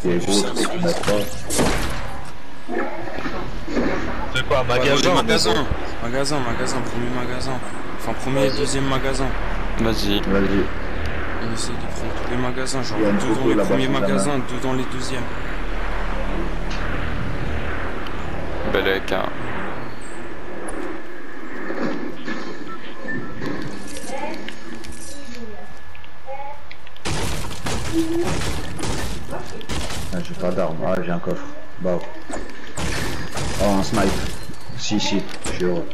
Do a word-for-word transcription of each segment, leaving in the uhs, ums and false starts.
Et gros, tu peux mettre pas. C'est quoi, magasin, magasin, magasin, magasin, premier magasin. Enfin, premier et deuxième magasin. Vas-y. Vas-y. On essaie de prendre tous les magasins, genre Il y a une deux photo dans les là-bas, premiers sous la magasins, main. deux dans les deuxièmes. Belek, hein. Ah, j'ai pas d'arme. Ah, j'ai un coffre. Bah. Oh, un snipe. Si, si, je suis heureux.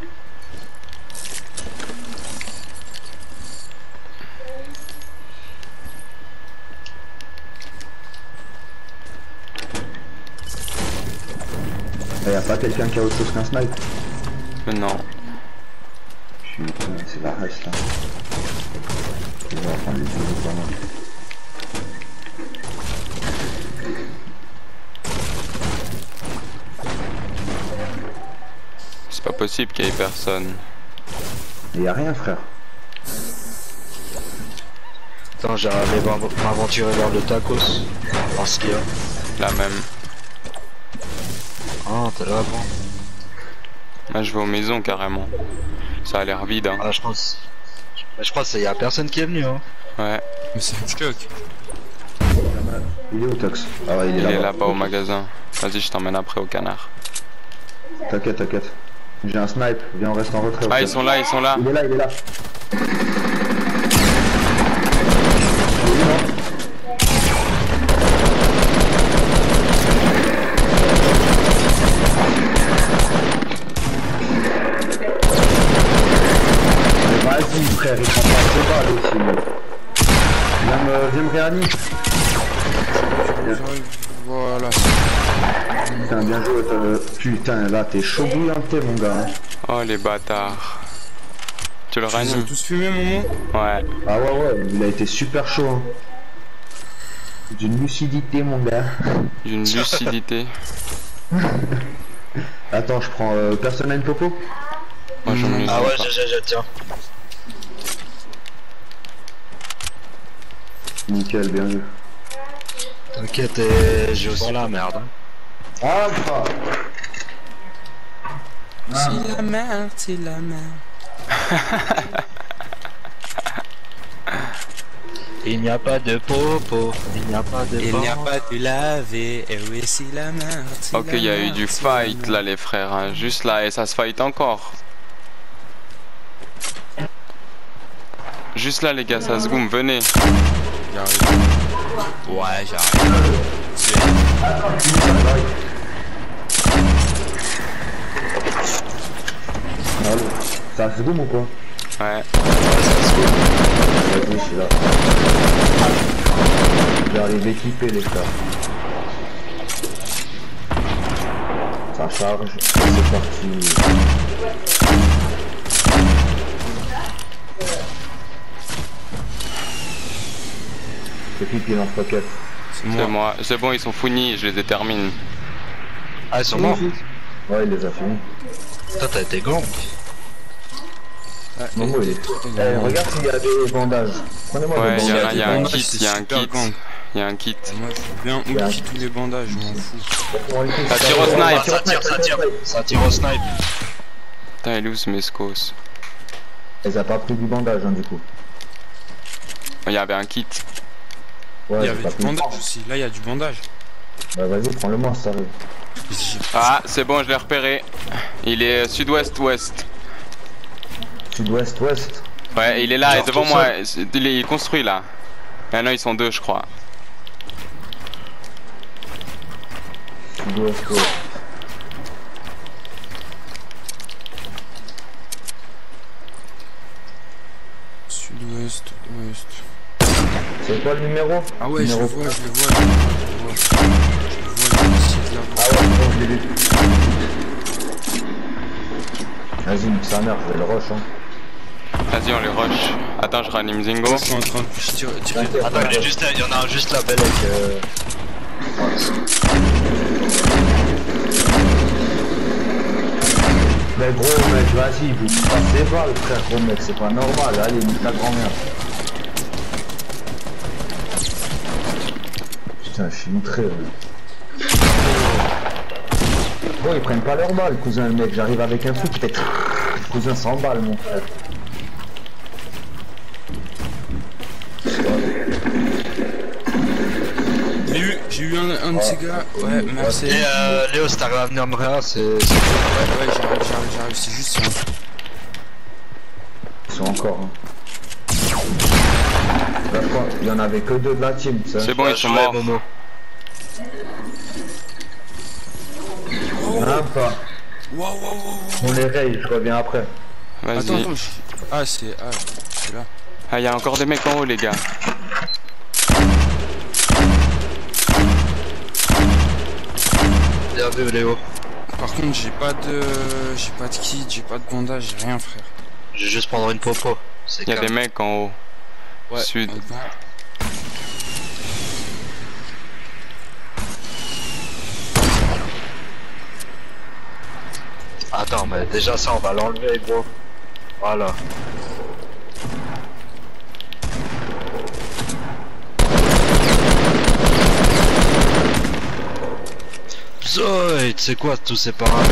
Y'a pas quelqu'un qui a autre chose qu'un snipe? Non. Putain, c'est la reste là. Je vais prendre les deux pas mal. C'est pas possible qu'il y ait personne. Et y'a rien, frère. Attends, j'allais m'aventurer vers le tacos. Voir ce qu'il y a. La même. Ah, t'es là, bon. Moi je vais aux maisons carrément. Ça a l'air vide, hein. Ah, je pense. Je crois qu'il y a personne qui est venu, hein. Ouais. Mais c'est un choc. Il est où, Tox? Ah ouais, il est Il là-bas. est là-bas au magasin. Vas-y, je t'emmène après au canard. T'inquiète, t'inquiète. J'ai un snipe. Viens, on reste en retrait. Ah, ils sont là, ils sont là. Il est là, il est là. Vas-y frère, il prend pas de balles aussi. Viens me, viens me réanimer. Voilà. Putain, bien joué. euh, Putain, là t'es chaud bouillanté mon gars. Hein. Oh les bâtards. Tu le Ils ont ranimes? tous fumé, Momo? Ouais. Ah ouais ouais, il a été super chaud. Hein. D'une lucidité mon gars. D'une lucidité. Attends, je prends euh, personne à une popo. Moi j'en ai Ah ouais, pas. j'ai, j'ai, j'ai, tiens. Nickel, bien vu. T'inquiète, et j'ai aussi la merde. Hein. Ah bah. C'est la merde, c'est la merde. Il n'y a pas de popo, il n'y a pas de Il n'y a pan. pas de laver, et oui, c'est la merde. c'est Ok, la il y a eu merde, du c'est la fight merde. là les frères, hein. Juste là et ça se fight encore. Juste là les gars, ça se goum, venez. J'arrive. Ouais, j'arrive. Allô. Ça se goûte ou quoi? Ouais. Vas-y, je suis là. J'arrive équipé les gars. Ça charge, c'est parti. C'est qui qui lance roquette? C'est C'est moi. moi. C'est bon, ils sont founis, je les détermine. Ah, ils sont morts. Ouais, il les a finis. Toi, t'as été grand. Ouais, Momo, il est. et- Eh, regarde s'il y a des bandages. Prenez-moi Ouais, des il y, bandages. a- y a un bandages, kit, c'est il y a un super kit. gang. Il y a un kit. Moi, je veux bien oublier tous les bandages, je m'en fous. Ça tire au snipe. Ah, ça tire, ça tire. Ça tire au snipe. Putain, il est où ce mescos? Elle a pas pris du bandage, hein, du coup. Il y avait un kit. Ouais, Il y j'ai avait pas du pris. bandage aussi. Là, il y a du bandage. Bah, vas-y, prends-le moi, ça arrive. J'ai- Ah, c'est bon, je l'ai repéré. Il est sud-ouest-ouest. Sud-ouest, ouest. Ouais, il est là, Genre devant tout moi. Il est il est construit là. Maintenant, ils sont deux, je crois. Sud-ouest, ouest. Sud-ouest, ouest. C'est quoi le numéro? Ah ouais, je Numéro le vois, je le vois. Je le vois, je le vois, je vais essayer de l'avoir. Ah ouais, bon, je l'ai vu. Vas-y, nique sa mère, je vais le rush, hein. Vas-y, on les rush. Attends, je ranime Zingo. Je suis en train de tirer. tirer. T'inquiète, Attends, il, est juste, il y en a un juste là, Belek. Euh... Mais gros mec, vas-y, vous passez pas le frère gros mec, c'est pas normal, allez, nique ta grand-mère. putain, je suis outré. Bon, ils prennent pas leur balle, cousin, le mec. J'arrive avec un truc qui fait. Cousin, cent balles, mon frère. J'ai eu, j'ai eu un, un de ces gars. Ouais, merci. Et euh, Léo, si t'arrives à venir me réa, c'est. Ouais, ouais, j'arrive, j'arrive, j'arrive. C'est juste ça. Ils sont encore. Hein. Là, je crois qu'il y en avait que deux de la team. C'est bon, ils sont morts. Momo. Même pas. Waouh, waouh, waouh. On les raye, je reviens après. Attends, Vas-y. attends, je... Ah, c'est. Ah, c'est là. Ah, il y a encore des mecs en haut, les gars. Bien vu, Léo. Par contre, j'ai pas de. J'ai pas de kit, j'ai pas de bandage, j'ai rien, frère. Je vais juste prendre une popo. Il y a des mecs en haut. Ouais. Sud. Attends. Attends, mais déjà ça, on va l'enlever, gros. Voilà. Zoïd, c'est quoi tous ces paramètres?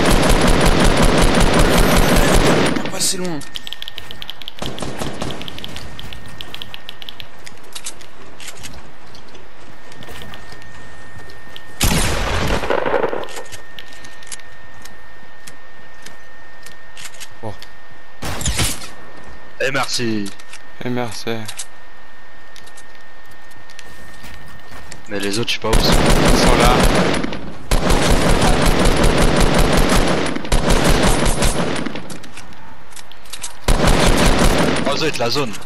Pas passer loin. Oh. Et merci. Et merci. Mais les autres, je sais pas où ils sont. Ils sont là. Oh, Zoïd, la zone.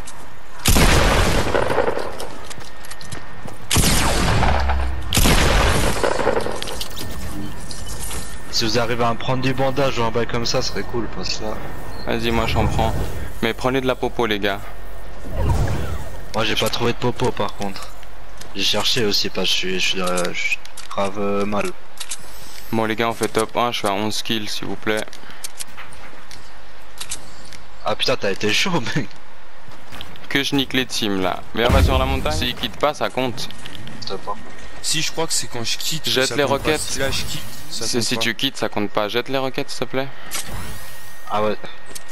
Si vous arrivez à me prendre du bandage ou un bail comme ça, ce serait cool, parce que là... Vas-y, moi j'en prends. Mais prenez de la popo, les gars. Moi, j'ai pas trouvé de popo, par contre. J'ai cherché aussi, parce que je suis, je suis, euh, je suis grave euh, mal. Bon, les gars, on fait top un. Je suis à onze kills, s'il vous plaît. Ah putain, t'as été chaud, mec. Que je nique les teams, là. Mais on va sur la montagne. S'ils quittent pas, ça compte. Stop, hein. Si, je crois que c'est quand je quitte. Jette ça les compte pas. roquettes. Si là je quitte, ça C'est compte si pas. tu quittes, ça compte pas. Jette les roquettes, s'il te plaît. Ah ouais.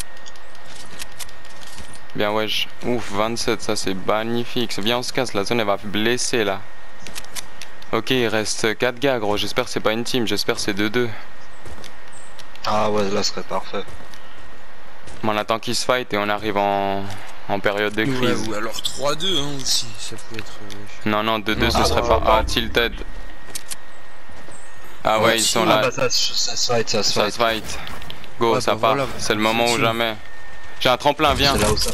Bien, wesh. Ouf, vingt-sept, ça c'est magnifique. Viens, on se casse. La zone, elle va blesser, là. Ok, il reste quatre gars, gros. J'espère que c'est pas une team. J'espère que c'est deux deux. Ah ouais, là, ce serait parfait. Mais on attend qu'ils se fight et on arrive en, en période de Ouais, crise. ou alors trois deux hein, aussi, ça peut être. euh, Non, non, deux deux, Non, ce ah, serait ouais, pas. ouais. Ah, tilted. Ah ouais, Ouais, ils si, sont Ah là. bah ça, ça se fight, ça se Ça fight. se fight. Go, Ouais, ça bah part. voilà, C'est le moment ou c'est jamais. J'ai un tremplin, viens. C'est là où ça.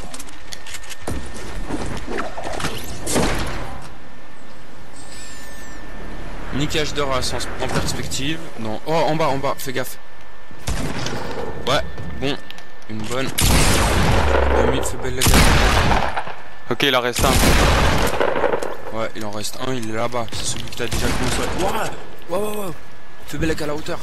Niquage de race en, en perspective. Non. Oh, en bas, en bas, fais gaffe. Ouais, bon. Une bonne. Ami, fais belle la gaffe. Ok, il en reste un. Ouais, il en reste un, il est là-bas. C'est celui que t'as déjà commencé. Waouh, waouh, waouh, waouh. Fais belle à la hauteur.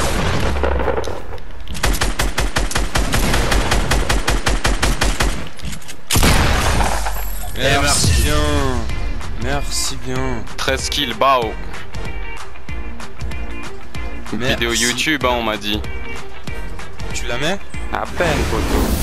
Eh, merci. bien. Merci bien. treize kills, bao. Merci. Vidéo YouTube, hein, on m'a dit. Tu la mets? À peine, photo.